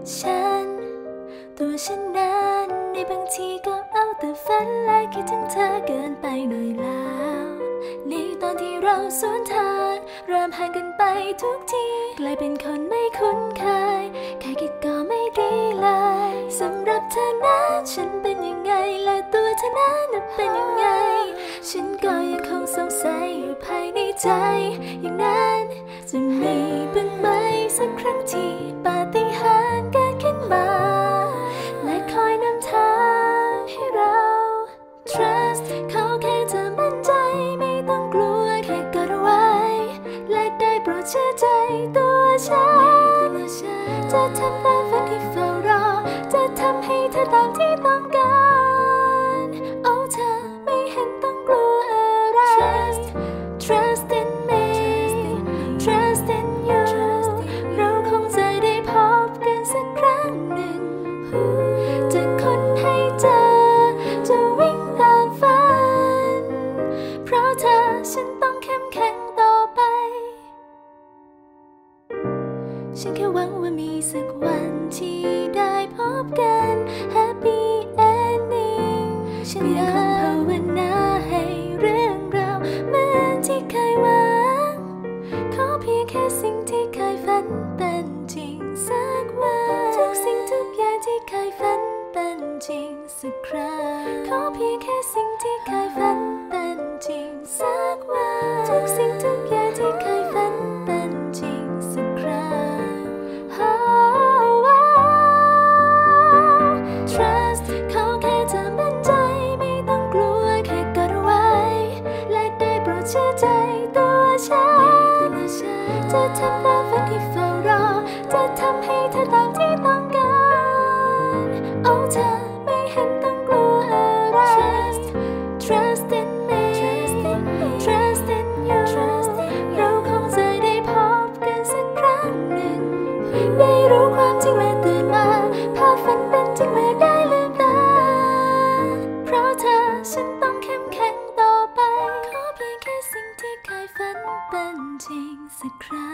ฉันตัวฉันนั้นในบางทีก็เอาแต่ฝันและคิดถึงเธอเกินไปหน่อยแล้วในตอนที่เราสวนทางเริ่มห่างกันไปทุกทีกลายเป็นคนไม่คุ้นเคยแค่คิดก็ไม่ดีเลยสำหรับเธอนั้นฉันเป็นยังไงและตัวเธอนั้นเป็นยังไงฉันก็ยังคงสงสัยอยู่ภายในใจอย่างนั้นจะมีบ้างไหมสักครั้งที่ปาฏิหาริย์เกิดขึ้นมาและคอยนำทางให้เรา trust เขาแค่เธอมั่นใจไม่ต้องกลัวแค่กอดเอาไว้และได้โปรดเชื่อใจตัวฉันจะทำตามฝันที่เฝ้ารอจะทำให้เธอตามที่ต้องการโอ้เธอไม่เห็นต้องกลัวอะไร trust in me trust in you เราคงจะได้พบกันสักครั้งหนึ่งจะค้นให้เจอจะวิ่งตามฝันเพราะเธอฉันต้องเข้มแข็งต่อไปฉันแค่หวังว่ามีสักวันที่ได้พบกัน Happy Ending ฉันยังคงภาวนาให้เรื่องราวเหมือนที่เคยหวังขอเพียงแค่สิ่งที่เคยฝันเป็นจริงสักวันทุกสิ่งทุกอย่างที่เคยฝันเป็นจริงสักครั้งขอเพียงแค่สิ่งที่เคยฝันเป็นจริงสักวันทุกสิ่งทุกอย่างที่เคยฝันเป็นจริงสักครั้ง Trust เขาแค่เธอมั่นใจไม่ต้องกลัวแค่กอดเอาไว้และได้โปรดเชื่อใจตัวฉันจะทำตามฝันที่เฝ้ารอจะทำให้เธอตามที่ต้องการโอ้เธอไม่เห็นต้องกลัวอะไร Trust in me Trust in you เราคงจะได้พบกันสักครั้งหนึ่งได้รู้ความจริงเมื่อตื่นมาภาพฝันเป็นจริงเมื่อได้ลืมตาเพราะเธอฉันต้องเข้มแข็งต่อไปขอเพียงแค่สิ่งที่เคยฝันเป็นจริงสักครั้ง